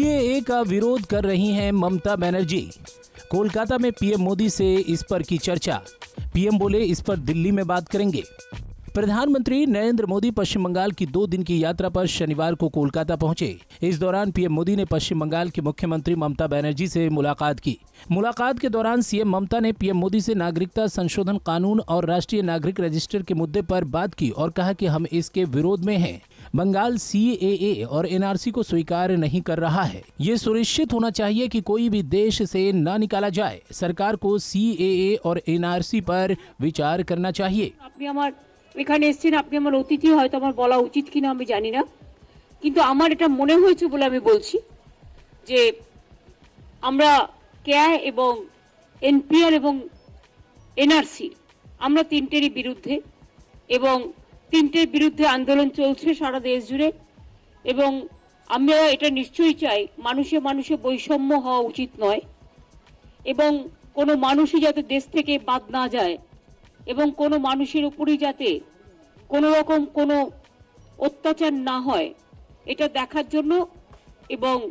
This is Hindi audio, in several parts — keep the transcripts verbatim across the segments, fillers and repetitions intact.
ए का विरोध कर रही हैं ममता बनर्जी। कोलकाता में पीएम मोदी से इस पर की चर्चा। पीएम बोले इस पर दिल्ली में बात करेंगे। प्रधानमंत्री नरेंद्र मोदी पश्चिम बंगाल की दो दिन की यात्रा पर शनिवार को कोलकाता पहुंचे। इस दौरान पीएम मोदी ने पश्चिम बंगाल की मुख्यमंत्री ममता बनर्जी से मुलाकात की। मुलाकात के दौरान सीएम ममता ने पीएम मोदी से नागरिकता संशोधन कानून और राष्ट्रीय नागरिक रजिस्टर के मुद्दे पर बात की और कहा कि हम इसके विरोध में हैं। बंगाल सी ए ए और एन आर सी को स्वीकार नहीं कर रहा है। ये सुनिश्चित होना चाहिए कि कोई भी देश से न निकाला जाए। सरकार को सी ए ए और एन आर सी पर विचार करना चाहिए। এখানে এসেছেন, আপনি আমার অতিথি, হয়তো আমার বলা উচিত কিনা আমি জানি না, কিন্তু আমার এটা মনে হয়েছে বলে আমি বলছি যে আমরা কেআই এবং এনপিআর এবং এনআরসি আমরা তিনটেরই বিরুদ্ধে এবং তিনটের বিরুদ্ধে আন্দোলন চলছে সারা দেশ জুড়ে এবং আমরা এটা নিশ্চয়ই চাই মানুষে মানুষে বৈষম্য হওয়া উচিত নয় এবং কোনো মানুষই যাতে দেশ থেকে বাদ না যায় এবং কোনো মানুষের উপরই যাতে কোনো রকম কোনো অত্যাচার না হয় এটা দেখার জন্য এবং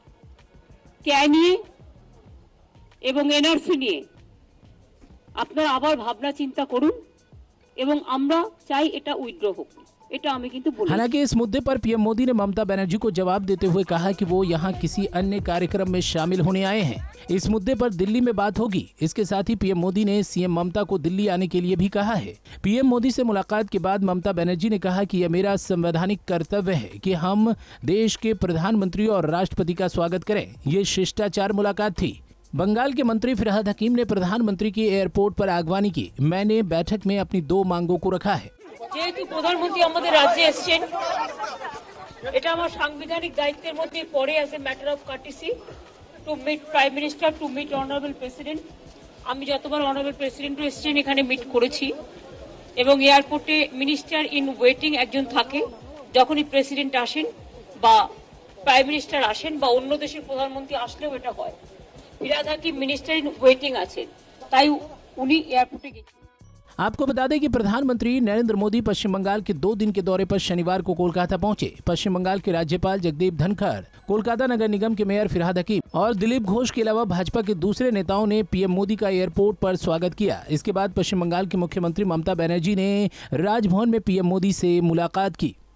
ক্যা নিয়ে এবং এনআরসি নিয়ে আপনারা আবার ভাবনা চিন্তা করুন এবং আমরা চাই এটা উইথড্র হোক। हालांकि इस मुद्दे पर पीएम मोदी ने ममता बनर्जी को जवाब देते हुए कहा कि वो यहां किसी अन्य कार्यक्रम में शामिल होने आए हैं। इस मुद्दे पर दिल्ली में बात होगी। इसके साथ ही पीएम मोदी ने सीएम ममता को दिल्ली आने के लिए भी कहा है। पीएम मोदी से मुलाकात के बाद ममता बनर्जी ने कहा कि यह मेरा संवैधानिक कर्तव्य है कि हम देश के प्रधानमंत्री और राष्ट्रपति का स्वागत करें। ये शिष्टाचार मुलाकात थी। बंगाल के मंत्री फिरहाद हकीम ने प्रधानमंत्री की एयरपोर्ट पर आगवानी की। मैंने बैठक में अपनी दो मांगों को रखा है। যেহেতু প্রধানমন্ত্রী আমাদের রাজ্যে এসেছেন, এটা আমার সাংবিধানিক দায়িত্বের মধ্যে পড়ে as a matter of courtesy to meet prime minister, to meet honourable president. আমি যতবার অনারেবল প্রেসিডেন্টও এসেছেন এখানে মিট করেছি এবং এয়ারপোর্টে মিনিস্টার ইন ওয়েটিং একজন থাকে। যখনই প্রেসিডেন্ট আসেন বা প্রাইম মিনিস্টার আসেন বা অন্য দেশের প্রধানমন্ত্রী আসলেও এটা হয়। Firhad Hakim minister in waiting আছেন, তাই উনি এয়ারপোর্টে গেছেন। आपको बता दें कि प्रधानमंत्री नरेंद्र मोदी पश्चिम बंगाल के दो दिन के दौरे पर शनिवार को कोलकाता पहुंचे। पश्चिम बंगाल के राज्यपाल जगदीप धनखड़, कोलकाता नगर निगम के मेयर फिरहाद हकीम और दिलीप घोष के अलावा भाजपा के दूसरे नेताओं ने पीएम मोदी का एयरपोर्ट पर स्वागत किया। इसके बाद पश्चिम बंगाल की मुख्यमंत्री ममता बनर्जी ने राजभवन में पीएम मोदी से मुलाकात की।